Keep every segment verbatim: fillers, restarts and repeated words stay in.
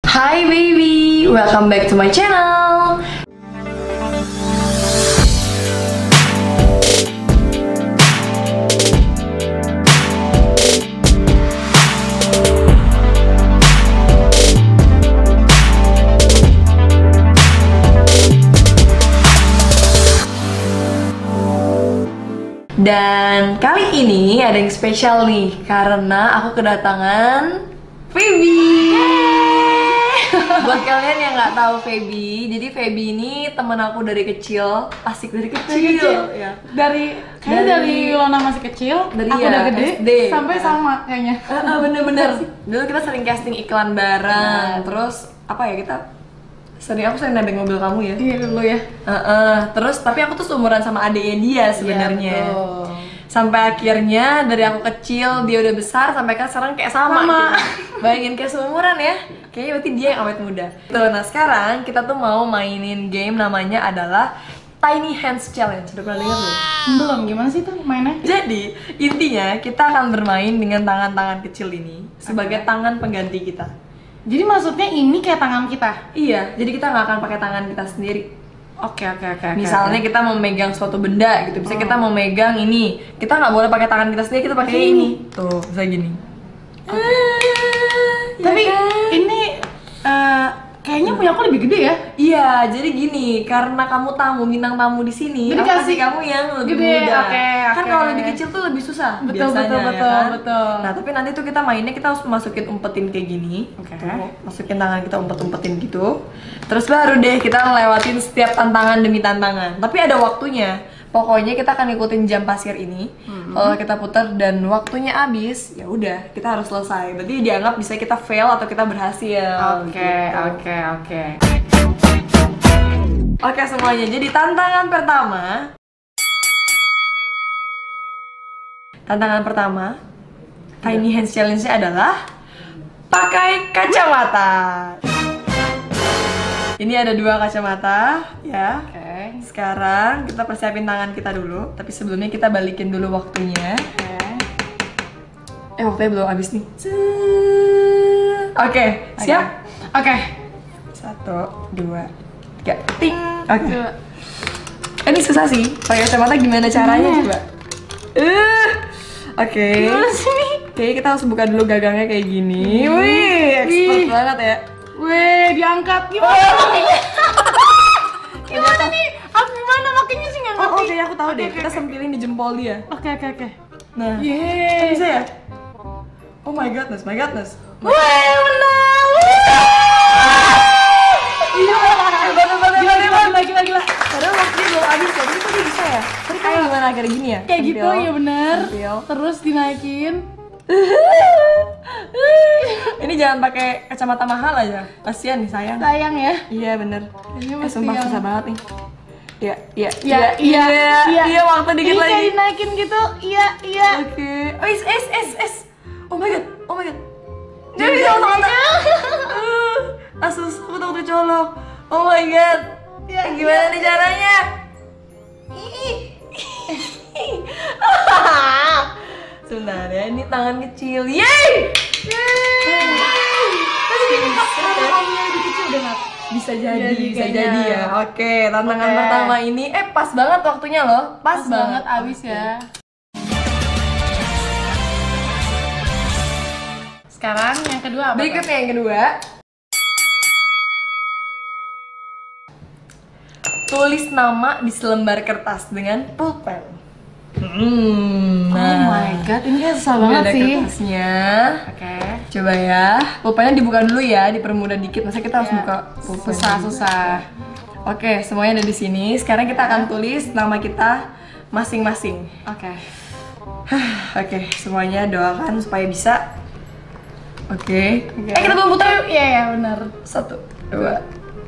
Hi baby, welcome back to my channel. Dan kali ini ada yang spesial nih, karena aku kedatangan Feby. Buat kalian yang nggak tahu Feby, jadi Feby ini temen aku dari kecil, asik dari kecil. Dari kecil? Ya. Dari kayaknya dari, dari Lona masih kecil, dari aku ya, udah gede, S D. sampai uh. sama kayaknya. Uh, uh, bener-bener. Dulu kita sering casting iklan bareng, nah. Terus apa ya kita? Sering aku sering nebeng mobil kamu ya. Iya dulu ya. Uh, uh. Terus tapi aku tuh seumuran sama adiknya dia sebenarnya. Ya, sampai akhirnya dari aku kecil dia udah besar sampai kan sekarang kayak sama, sama. Gitu. Bayangin kayak seumuran ya. Kayaknya berarti dia yang awet muda. Tuh, nah sekarang kita tuh mau mainin game namanya adalah Tiny Hands Challenge. Udah pernah dengar belum? Belum, gimana sih tuh mainnya? Jadi intinya kita akan bermain dengan tangan-tangan kecil ini sebagai okay. tangan pengganti kita. Jadi maksudnya ini kayak tangan kita? Iya, jadi kita nggak akan pakai tangan kita sendiri. Oke oke oke. Misalnya kita mau megang suatu benda gitu, bisa oh. kita mau megang ini, kita nggak boleh pakai tangan kita sendiri, kita pakai ini. ini. Tuh, bisa gini. Okay. Ah, Tapi ya kan? ini uh, kayaknya punya aku lebih gede ya? Iya, jadi gini, karena kamu tamu, bintang tamu di sini, jadi aku kasih kamu yang lebih gede, muda. Okay, kan okay. kalau lebih kecil tuh lebih susah betul, biasanya, betul, ya betul, kan? betul. Nah, tapi nanti tuh kita mainnya kita harus masukin umpetin kayak gini. Oke. Okay. Tuh, masukin tangan kita umpet-umpetin gitu. Terus baru deh kita lewatin setiap tantangan demi tantangan. Tapi ada waktunya. Pokoknya kita akan ikutin jam pasir ini. Mm-hmm. Kalau kita putar dan waktunya habis, ya udah kita harus selesai. Berarti dianggap bisa kita fail atau kita berhasil. Oke, oke, oke. Oke semuanya. Jadi tantangan pertama. Tantangan pertama, Tiny Hands Challenge-nya adalah pakai kacamata. Ini ada dua kacamata, ya. Oke. Okay. Sekarang kita persiapin tangan kita dulu, tapi sebelumnya kita balikin dulu waktunya. Oke. Okay. Eh waktunya belum habis nih. Oke, okay, siap? Oke. Okay. Satu, dua, tiga, ting. Oke. Okay. Ini susah sih. Pakai kacamata gimana caranya hmm. coba? Uh. Oke. Okay. Gimana sih? Oke, okay, kita harus buka dulu gagangnya kayak gini. Hmm. Wih, expert Wih. banget ya. Wih, diangkat gimana oh. makanya? Gimana nih? Aku gimana makanya sih nggak ngerti? Oh, oke, okay, aku tahu okay, deh. Okay, kita okay. sempilin di jempol dia. Oke, okay, oke, okay, oke. Okay. Nah, yeay. Bisa ya? Oh my godness, my godness. Wih, menang! Iya, bener bener gila, gila, gila, gila, gila. Padahal waktunya belum habis ya. Tapi tadi bisa ya? Tadi kamu gimana akhirnya gini ya? Kayak gitu, ya bener. Terus dinaikin. Ini jangan pakai kacamata mahal aja, kasihan nih sayang. Sayang ya? Iya bener. Ini eh, sumpah yang... susah banget nih. Iya, iya, iya, iya, iya, iya, waktu dikit ini lagi. Ini kayak dinaikin gitu, iya, iya. Oke. Okay. Oh, es, es, es, es. Oh my god, oh my god. Jadi bisa otak-otak. Asus, aku takut kecolok. Oh my god. Ya, gimana ya. nih caranya? Sebentar ya, ini tangan kecil. Yeay! Yeay! Tapi ini tangannya lebih kecil udah nggak? Bisa jadi, jadi bisa jadi ya. Oke, tantangan okay. pertama ini, eh pas banget waktunya loh. Pas, pas banget, banget abis okay. ya. Sekarang yang kedua apa? Berikutnya yang kedua. Tulis nama di selembar kertas dengan pulpen. Hmm, nah. Oh my god, ini kan susah banget ada sih. kertasnya. Oke. Okay. Coba ya. Pulpennya dibuka dulu ya, dipermudah dikit. Masa kita harus yeah. buka pulpen. Susah-susah. Oke, semuanya ada di sini. Sekarang kita akan tulis nama kita masing-masing. Oke. Okay. Oke, semuanya doakan supaya bisa. Oke. Okay. Okay. Eh, kita belum putar yuk. Iya, ya, benar. Satu, dua.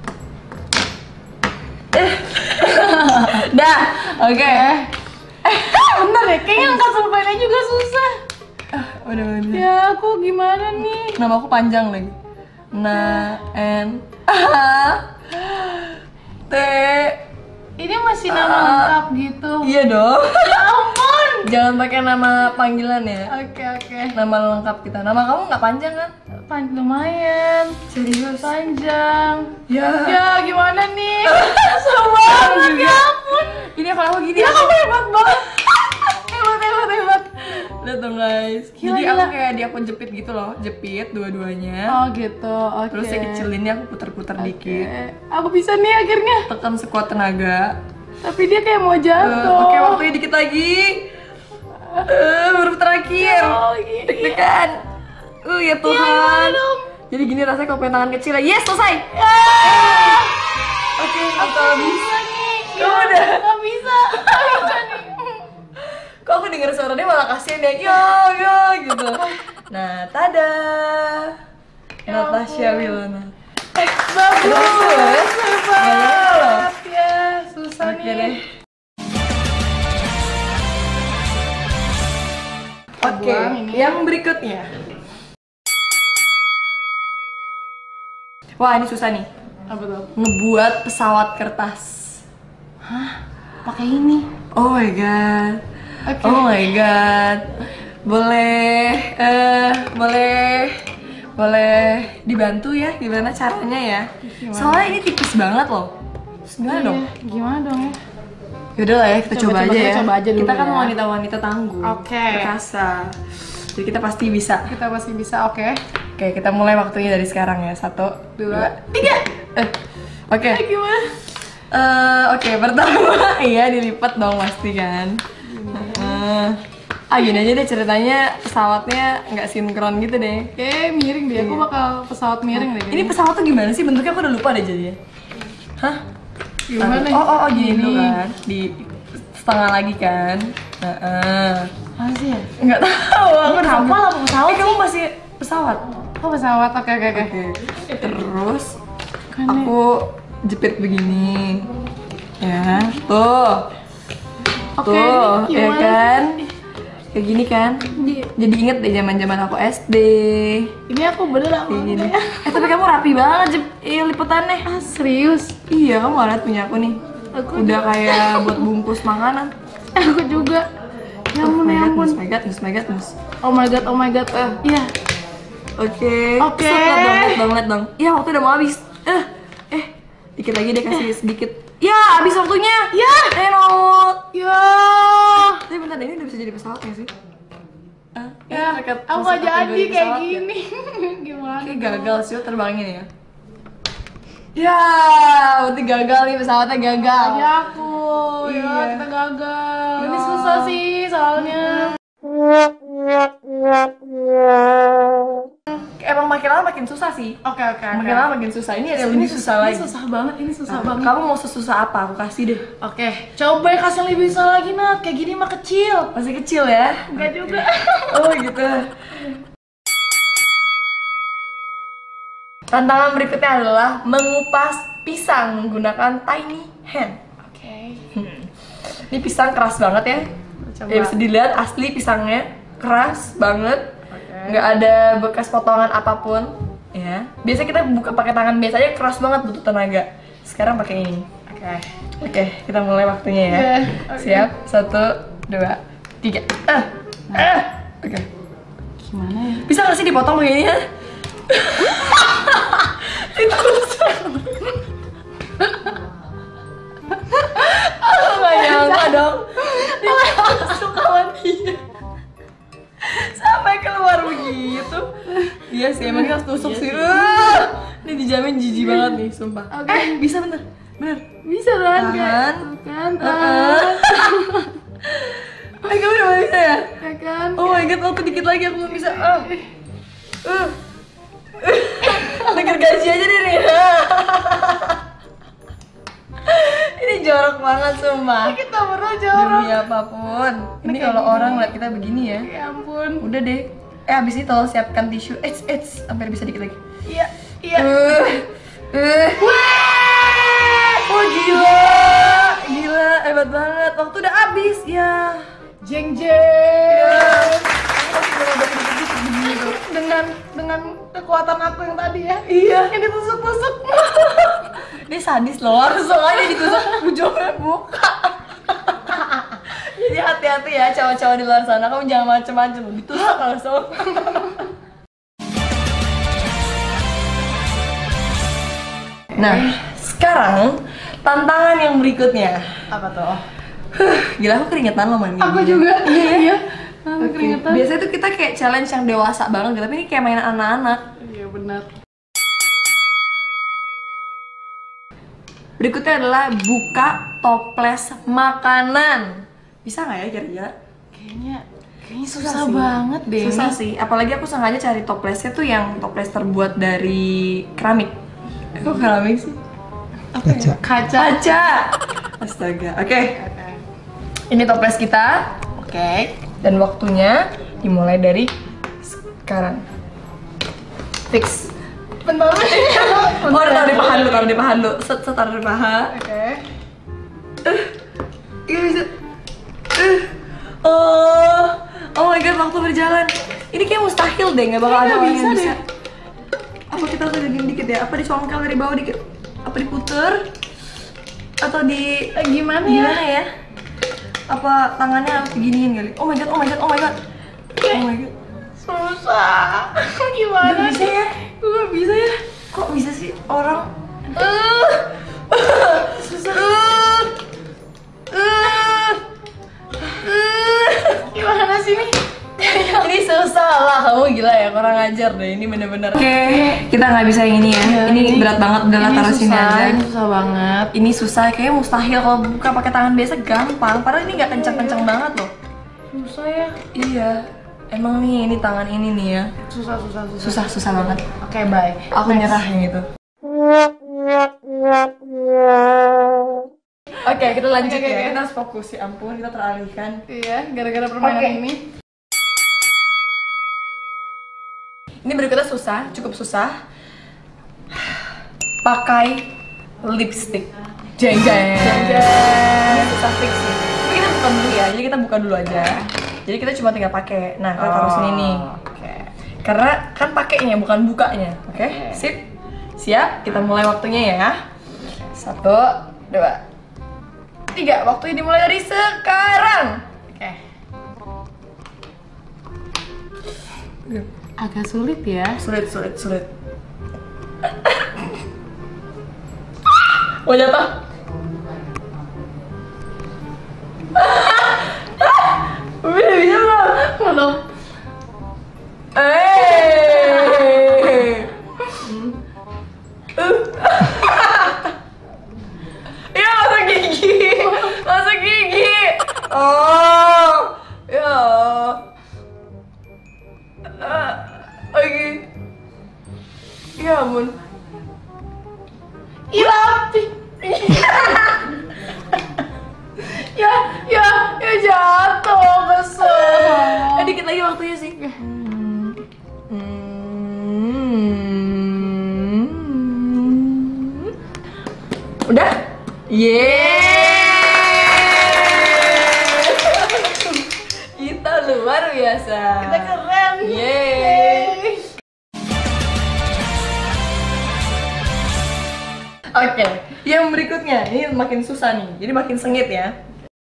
Dah. Oke. Okay. Eh, bentar ya, kayaknya angkat pulpennya juga susah. Ah, udah udah. Ya, aku gimana nih? Nama aku panjang lagi. Na, N, A, T. Ini masih nama uh, lengkap gitu. Iya dong. Ya ampun. Jangan pakai nama panggilan ya. Oke okay, oke. Okay. Nama lengkap kita. Nama kamu nggak panjang kan? Pan lumayan. Serius? Panjang. Ya. Ya gimana nih? Susah banget ya ampun. Ini kalau aku gini. Ya kamu hebat banget. Hebat hebat hebat. Lihat dong guys. Gila, Jadi gila. aku kayak dia aku jepit gitu loh, jepit dua-duanya. Oh gitu. Oke. Terus saya kecilinnya aku putar-putar dikit. Eh, aku bisa nih akhirnya. Tekan sekuat tenaga. Tapi dia kayak mau Eh, jatuh. Oke, waktunya dikit lagi. Eh, baru terakhir. Oh, iya. Deg-degan. Uh, ya Tuhan. Jadi gini rasanya kalau punya tangan kecil. Yes, selesai. Ah, Oke, kita aku habis. bisa nih. Kamu Ya, udah. nggak bisa. Nggak bisa nih. Kok aku denger suara dia malah kasihan ya. Yo, yo gitu. Nah, tada. Ya Natasha ampun. Wilona. Bagus. Bagus. Hebat ya. Susah Oke nih. deh. Oke, Buang ini. yang berikutnya. Wah, ini susah nih. Apa tuh? Ngebuat pesawat kertas. Pakai ini. Oh my god. Oke. Oh my god. Boleh eh boleh boleh dibantu ya gimana caranya ya? Gimana? Soalnya ini tipis banget loh. Terus gimana Iya, dong? Gimana dong ya? Yaudah lah ya, kita Coba, coba, coba, aja kita ya. coba aja dulu kita kan ya. wanita-wanita tangguh. Oke. Perkasa. Jadi kita pasti bisa. Kita pasti bisa, oke. Oke, kita mulai waktunya dari sekarang ya. Satu, dua, tiga. Eh, Oke. Eh, gimana? Eh, Oke, pertama iya dilipat dong pasti kan. Eh, ah gini aja deh ceritanya pesawatnya nggak sinkron gitu deh. Oke, miring deh. Aku bakal pesawat miring deh. Ini kayaknya. pesawat tuh gimana sih bentuknya? Aku udah lupa deh jadinya. Hah? Gimana? Oh oh, oh gini Gini. dulu kan, di setengah lagi kan. Heeh. Apa sih ya? Nggak tahu. Aku udah kapal sampai- apa pesawat Eh, kamu masih pesawat. Oh, pesawat. Oke, oke, oke. Oke. Terus Kan aku jepit begini. Ya, tuh. Oke, Tuh, ini ya gimana? kan? Kayak gini kan? Di- Jadi inget deh zaman-zaman aku S D. Ini aku bener aku. Kayak gini. Eh, tapi kamu rapi banget jep iya, liputannya. Ah, serius? Iya, kamu lihat punya aku nih. Aku Udah kayak buat bungkus makanan. Aku juga. Ya ampun, ya ampun. Mus, my god, mus, my god, mus. Oh my god, oh my god. Eh, iya. Oke. Oke. Set, lihat dong, lihat dong, lihat dong. Iya, waktu udah mau habis. Eh, eh, dikit lagi deh kasih sedikit. Ya, habis waktunya. Ya. Enot. Ya. Tapi bentar, ini udah bisa jadi pesawat nggak sih? Ah, Ya, ini terkait- aku masuk gak jadi kategori kayak pesawat ya? gini. Gimana? Kayak gagal sih, oh, terbangin ya. Ya, berarti gagal nih pesawatnya gagal. Ya aku, ya Iya. kita gagal. Ya. Ini susah sih soalnya. Emang makin lama makin susah sih. Oke oke oke. Makin lama makin susah. Ini ada yang lebih susah Ini lagi. susah banget, ini susah Nah, banget. kamu mau sesusah apa? Aku kasih deh. Oke, coba kasih lebih susah lagi Nat. Kayak gini mah kecil. Masih kecil ya? Enggak juga. Oh gitu. Tantangan berikutnya adalah mengupas pisang menggunakan tiny hand. Oke. Ini pisang keras banget ya. Coba. Ya bisa dilihat asli pisangnya keras banget. Oke. Nggak ada bekas potongan apapun. Ya. Biasa kita buka pakai tangan biasa aja keras banget butuh tenaga. Sekarang pakai ini. Oke. Oke, kita mulai waktunya ya. Oke, oke. Siap? Satu, dua, tiga. Ah, ah. Oke. Gimana ya? Bisa nggak sih dipotong begini ya? Ditusuk. Aku nggak nyangka dong. Ditusuk kawan dia. Sampai keluar begitu. Iya sih, emang harus tusuk sih. Uh, ini dijamin jijik banget nih, sumpah. Oke. Eh, bisa bener. Bener. Bisa kan? Tahan. Kan, Heeh. Eh, kamu udah bisa ya? Ya kan? Oh my god, waktu dikit lagi aku belum bisa. Ah. Uh. Denger gaji aja deh nih. Ini jorok banget sumpah. Kita berdua jorok. Demi apapun. Ini kayak kalau gini. orang lihat kita begini ya. Ya ampun. Udah deh. Eh abis ini tolong siapkan tisu. Eits, eits, sampai bisa dikit lagi. Iya, iya. Uh. Uh. Wah gila. Gila, hebat banget. Waktu udah habis ya. Jeng jeng. Aku masih belum ada dikit-dikit begini tuh. Dengan dengan kekuatan aku yang tadi ya. Iya. Yang ditusuk-tusuk. Dia sadis loh, harus soalnya ditusuk ujungnya buka. Jadi hati-hati ya cowok-cowok di luar sana, kamu jangan macem-macem, ditusuk langsung. Nah, sekarang tantangan yang berikutnya. Apa tuh? Gila, aku keringetan loh mandi. Aku juga. Iya, iya. Oke. Okay. Biasanya tuh kita kayak challenge yang dewasa banget gitu, tapi ini kayak mainan anak-anak. Iya, benar. Berikutnya adalah buka toples makanan. Bisa nggak ya kira-kira? Kayaknya kayaknya susah, Susah sih. banget deh. Susah ini. sih, apalagi aku sengaja cari toplesnya tuh yang toples terbuat dari keramik. Kok keramik sih? Apa ya? Kaca. Kaca. Astaga. Oke. Okay. Ini toples kita. Oke. Okay. Dan waktunya dimulai dari sekarang. Fix. Bentar. Oh, taruh di paha dulu, taruh di paha dulu. Set, set, taruh di paha. Oke. Okay. Uh, Gak bisa. Uh. Oh, oh my god, waktu berjalan. Ini kayak mustahil deh, nggak bakal ada orang yang bisa. Apa kita harus gini dikit ya? Apa dicongkel dari bawah dikit? Apa diputer? Atau di Eh, gimana, gimana ya? ya? Apa tangannya harus diginiin kali? Oh my god, oh my god, oh my god. Oh my god. Susah. Gimana? Gak bisa ya? Gue gak bisa ya. Kok bisa sih orang? Uh, susah. Uh, uh, uh. Gimana sih ini? Ini susah lah, kamu gila ya, kurang ajar deh, ini bener-bener. Oke, okay, kita nggak bisa yang ini ya, Ya, ini, ini berat banget, udah lah taruh sini aja. Ini susah banget. Ini susah, kayaknya mustahil kalau buka pakai tangan biasa gampang, padahal ini nggak kencang-kencang banget loh. Susah ya. Iya, emang nih, ini tangan ini nih ya. Susah, susah, susah. Susah, susah banget. Oke, bye. Aku Next. nyerah yang itu. Oke, kita lanjut Oke, oke, ya, oke. kita harus fokus, ya ampun, kita teralihkan. Iya, gara-gara permainan Oke. ini. Ini berikutnya susah, cukup susah. Pakai lipstick. Jeng jeng. Ini susah fix sih. Tapi kita buka dulu ya. Jadi kita buka dulu aja. Jadi kita cuma tinggal pakai. Nah, kita taruh sini nih. Oke. Karena kan pakainya bukan bukanya. Oke? Oke. Sip. Siap. Kita mulai waktunya ya. Satu, dua, tiga. Waktunya dimulai dari sekarang. Oke. Agak sulit ya. Sulit, sulit, sulit. Mau jatuh? Udah bisa belum? Belum. Eh. Ya masuk gigi, masuk gigi. Oh, ya. Ah, Oke. Ya ampun. Ilapi. ya, ya, ya jatuh kesel. Eh, dikit lagi waktunya sih. Hmm. Udah? Yeay! Kita luar biasa. Kita keren. Yeay! Oke, yang berikutnya ini makin susah nih, jadi makin sengit ya.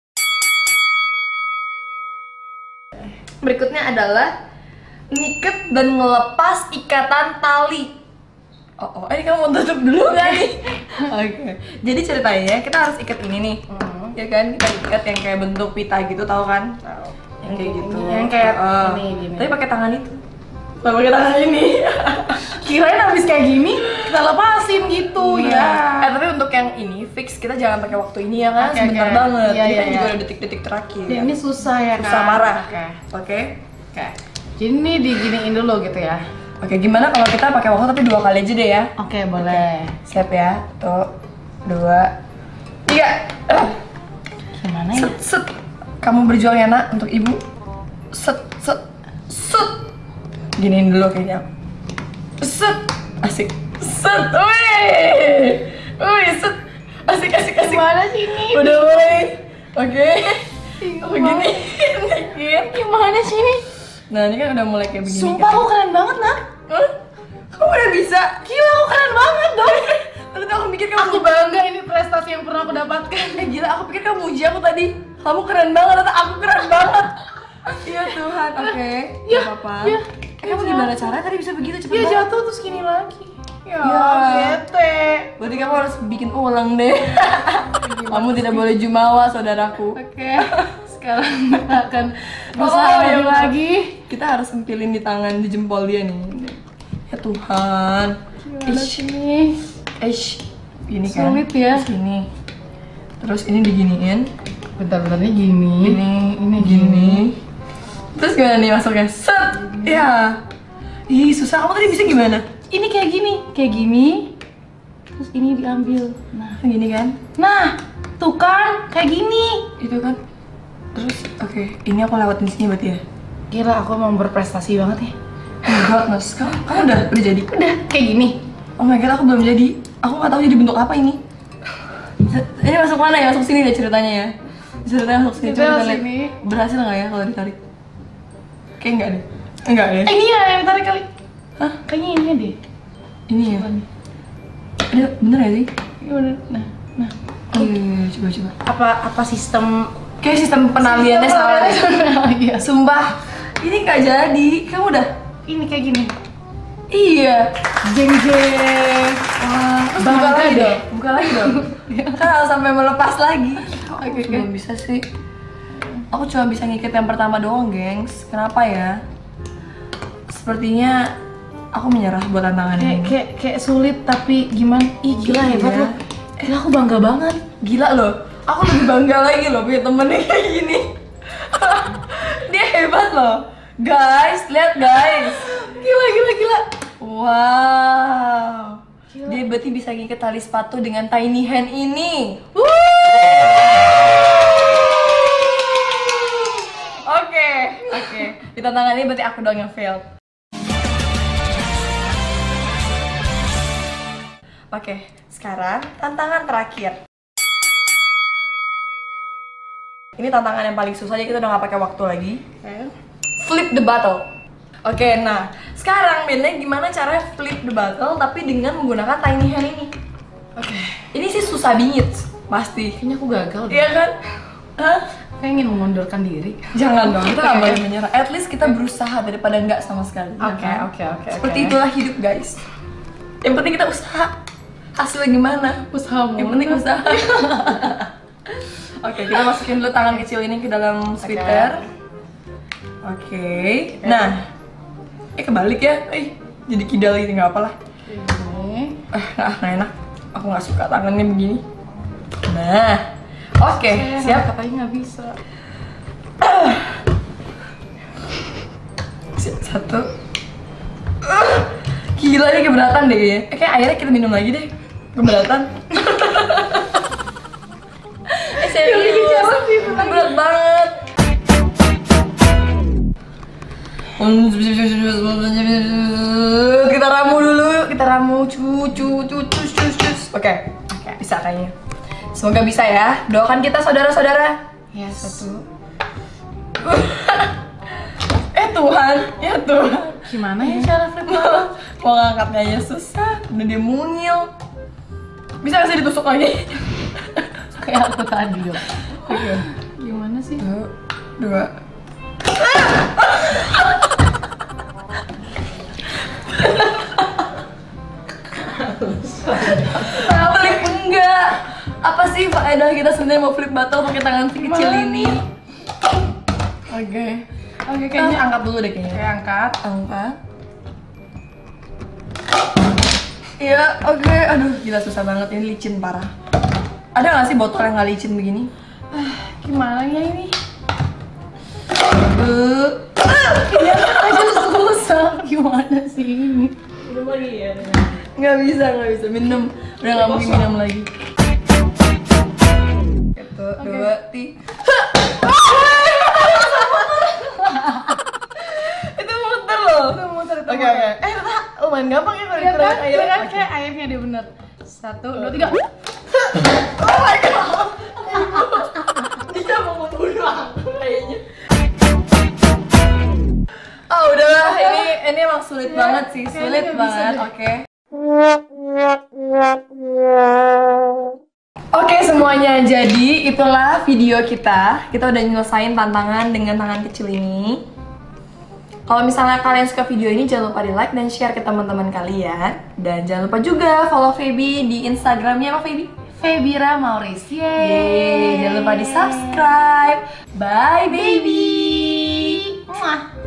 Berikutnya adalah ngiket dan ngelepas ikatan tali. Oh, oh, ini kamu mau tutup dulu nggak nih? Oke, jadi ceritanya kita harus ikat ini nih, Hmm. ya kan? Kita ikat yang kayak bentuk pita gitu, tahu kan? Yang kayak gitu. Yang kayak Oh, ini, gini. Tapi pakai tangan itu. Bukan pakai tangan ini. Kirain habis kayak gini kita lepasin gitu ya. Eh tapi untuk yang ini fix kita jangan pakai waktu ini ya kan, Oke, sebentar oke. banget. Iya, ini iya, kan juga iya. ada detik-detik terakhir. Ya, ini susah ya kan. Susah marah. Oke. Oke. Oke. Jadi ini diginiin dulu gitu ya. Oke, gimana kalau kita pakai waktu tapi dua kali aja deh ya? Oke, boleh. Siap ya. Tuh. Dua. Tiga. Eh, Gimana ya? Set, set. Kamu berjuang ya nak untuk ibu. Set, set, set. Giniin dulu kayaknya. Set. Asik. Set. Wih. Wih, set. Asik, asik, asik. Gimana sih ini? Udah mulai. Oke. Gimana? Begini. Dikit. Gimana sih ini? Nah, ini kan udah mulai kayak begini. Sumpah aku keren banget, Nak. Hah? Kamu udah bisa? Gila, aku keren banget dong. Ternyata aku mikir kamu Aku bangga, ini prestasi yang pernah aku dapatkan. Eh, gila, aku pikir kamu muji aku tadi. Kamu keren banget, ternyata aku keren banget. Iya Tuhan, oke. Ya, Gak apa-apa. ya, Eh, kamu ya, gimana cara tadi bisa begitu cepet Dia banget? jatuh terus gini lagi. Ya, Ya. bete. Boleh berarti kamu harus bikin ulang deh. Kamu tidak boleh jumawa, saudaraku. Oke, sekarang kita akan berusaha Oh, iya, lagi. Kita harus empilin di tangan, di jempol dia nih. Ya Tuhan. Gimana sini? Ish, ini kan. Sulit ya. Sini. Terus ini diginiin. Bentar-bentarnya gini. Ini, ini gini. Terus gimana nih masuknya? Set. Ya. Ih, susah. Kamu tadi bisa gimana? Ini kayak gini, kayak gini. Terus ini diambil. Nah, Gini kan? nah, tuh kan, kayak gini. Itu kan. Terus, oke. Ini aku lewatin sini berarti ya? Gila, aku emang berprestasi banget ya. Oh my god, Mas. Kamu, kamu udah, udah jadi? Udah, kayak gini. Oh my god, aku belum jadi. Aku nggak tahu jadi bentuk apa ini. Ini masuk mana ya? Masuk sini deh ceritanya ya. Ceritanya masuk sini. Itu Coba kita masuk lihat. sini. Berhasil nggak ya kalau ditarik? Kayak enggak deh. Enggak deh. Eh, ini ya yang tarik kali. Hah? Kayaknya ini deh. Ini ya? Coba nih. Ada bener ya sih? Ini udah, nah, nah. Oh iya, iya, coba coba. Apa apa sistem Kayak sistem penaliannya salah deh. Iya. Sumpah, ini nggak jadi. Kamu udah? Ini kayak gini. Iya. Jeng jeng. Wah, terus buka Bangga lagi deh. dong. Buka lagi dong. Kan harus sampai melepas lagi. Aku Oke, oke. belum bisa sih. Aku cuma bisa ngikut yang pertama doang, gengs. Kenapa ya? Sepertinya aku menyerah buat tantangan Kayak ini. kayak kayak sulit tapi gimana? Ih gila Iya. hebat loh. Gila aku bangga banget. Gila loh. Aku lebih bangga lagi loh punya temennya kayak gini. Dia hebat loh. Guys, lihat guys. Gila gila gila. Wow. Gila. Dia berarti bisa ngikat tali sepatu dengan tiny hand ini. Oke, oke. Di tantangan ini berarti aku doang yang fail. Oke, sekarang tantangan terakhir. Ini tantangan yang paling susah, jadi kita udah gak pakai waktu lagi. Flip the bottle. Oke, nah sekarang bedanya gimana cara flip the bottle tapi dengan menggunakan tiny hand ini. Oke. Ini sih susah bingit, pasti. Kayaknya aku gagal deh. Iya kan? Hah? Kayak ingin mengundurkan diri. Jangan dong, kita Oke. nggak boleh menyerah. At least kita berusaha daripada nggak sama sekali. ya Oke, kan? oke, oke, Seperti oke. itulah hidup, guys. Yang penting kita usaha. Hasilnya gimana? Usaha mulu. Yang penting usaha. Oke, kita masukin dulu tangan kecil ini ke dalam sweater. Oke. Nah, eh kebalik ya. Eh, jadi kidal ini nggak apa lah. Ini. Eh, nah, nah enak. Aku nggak suka tangannya begini. Nah, oke, siap. Katanya nggak bisa. Siap, satu. Ah, gila ini keberatan deh kayaknya. Eh, kayak airnya kita minum lagi deh. Keberatan. eh serius, berat banget. Kita ramu dulu, kita ramu cucu cucu cus cus. Oke, oke, bisa kayaknya. Semoga bisa ya. Doakan kita saudara-saudara. Ya Satu. eh Tuhan, ya Tuhan. Gimana ya cara flip bottle? Mau ngangkatnya aja susah, udah dia mungil. Bisa nggak sih ditusuk lagi? Kayak aku tadi dong. Oke. Gimana sih? Satu, dua. Nah, flip enggak. Apa sih faedah kita sebenarnya mau flip bottle pakai tangan si kecil Gimana? ini? Oke. Oke, Kayaknya kayaknya angkat dulu deh kayaknya. kayak angkat. Angkat. Iya, oke. Aduh, gila susah banget ini, licin parah. Ada nggak sih botol yang nggak licin begini? Gimana ya ini? Uh, Iya aja susah. Gimana sih ini? minum lagi ya? Nggak bisa, nggak bisa minum. Udah nggak mungkin minum lagi. Satu, dua, tiga. Itu muter loh. Itu muter, itu Oke, muter. oke. Eh, ternyata lumayan gampang ya kalau Iya kan? dikurangi Iya airnya. kan? Oke. Kayak airnya dia bener. Satu, dua, tiga. Oh my god. Dia mau membunuh aku kayaknya. Oh udahlah, ini ini emang sulit Ya, banget sih, kayaknya sulit nggak bisa banget. deh. Oke. Oke semuanya, jadi itulah video kita. Kita udah nyelesain tantangan dengan tangan kecil ini. Kalau misalnya kalian suka video ini, jangan lupa di like dan share ke teman-teman kalian. Dan jangan lupa juga follow Feby di Instagramnya apa Feby? Febira Maurice. Yeay, jangan lupa di subscribe. Bye baby. Mwah.